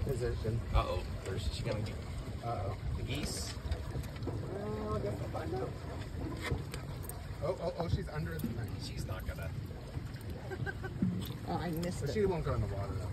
position. Uh-oh. Where's she gonna be? Uh-oh. The geese? Well, I guess I'll find out. Oh, she's under the thing. She's not gonna. Oh, I missed But it. she won't go in the water, though.